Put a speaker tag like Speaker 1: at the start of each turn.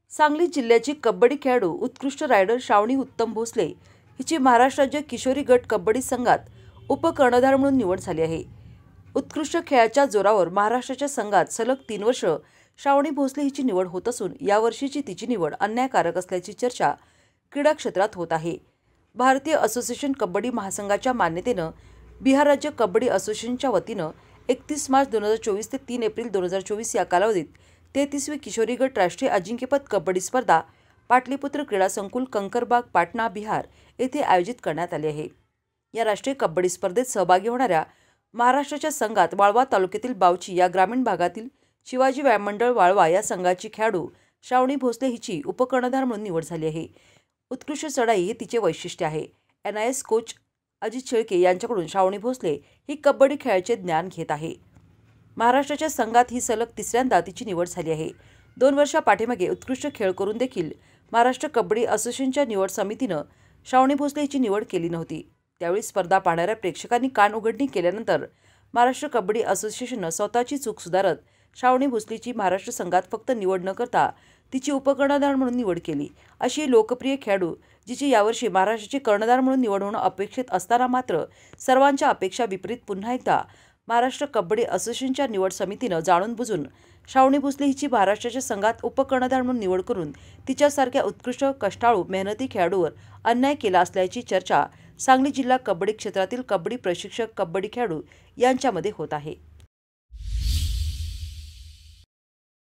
Speaker 1: सांगली जिल्ह्याची कबड्डी खेळाडू उत्कृष्ट रायडर श्रावणी उत्तम भोसले हिची महाराष्ट्र राज्य किशोरी गट कबड्डी संघात उपकर्णधार म्हणून निवड झाली आहे। उत्कृष्ट खेळाच्या जोरावर महाराष्ट्राच्या संघात सलग 3 वर्ष श्रावणी भोसले हिची निवड होत असून यावर्षीची तिची निवड अन्यायकारक असल्याची चर्चा क्रीडा क्षेत्रात होत आहे। भारतीय असोसिएशन कबड्डी महासंघाच्या मान्यतेनं बिहार राज्य कबड्डी असोसिएशनच्या वतीनं 31 मार्च 2024 ते 3 एप्रिल 2024 या कालावधीत 33वी किशोरी गट राष्ट्रीय अजिंक्यपद कबड्डी स्पर्धा पाटलीपुत्र क्रीडा संकुल कंकरबाग पाटणा बिहार येथे आयोजित करण्यात आली आहे। या राष्ट्रीय कबड्डी स्पर्धेत सहभागी होणाऱ्या महाराष्ट्राच्या संघात वाळवा तालुक्यातील बावची या ग्रामीण भागातील शिवाजी व्यायाम मंडळ वाळवा या संघाची खेळाडू श्रावणी भोसले हिची उपकर्णधार म्हणून निवड झाली आहे। उत्कृष्ट चढाई हे तिचे वैशिष्ट्य आहे। NIS कोच अजित शेळके यांच्याकडून श्रावणी भोसले ही कबड्डी खेळाचे ज्ञान घेत आहे। महाराष्ट्राच्या संघात ही सलग तिसऱ्यांदा तिची निवड झाली आहे। 2 वर्षापाठीमागे उत्कृष्ट खेळ करून देखील महाराष्ट्र कबड्डी असोसिएशनच्या निवड समितीनं श्रावणी भोसले हिची निवड केली नव्हती। त्यावेळी स्पर्धा पाहणाऱ्या प्रेक्षकांनी कान उघडणी केल्यानंतर महाराष्ट्र कबड्डी असोसिएशननं स्वतःची चूक सुधारत श्रावणी भोसलेची महाराष्ट्र संघात फक्त निवड न करता तिची उपकर्णधार म्हणून निवड केली। अशी लोकप्रिय खेळाडू जिची यावर्षी महाराष्ट्राची कर्णधार म्हणून निवड होणं अपेक्षित असताना मात्र सर्वांच्या अपेक्षा विपरीत पुन्हा एकदा महाराष्ट्र कबड्डी असोसिएशनच्या निवड समितीनं जाणून बुजून श्रावणी भोसले हिची महाराष्ट्राच्या संघात उपकर्णधार म्हणून निवड करून तिच्यासारख्या उत्कृष्ट कष्टाळू मेहनती खेळाडूवर अन्याय केला असल्याची चर्चा सांगली जिल्हा कबड्डी क्षेत्रातील कबड्डी प्रशिक्षक कबड्डी खेळाडू यांच्यामध्ये होत आहे।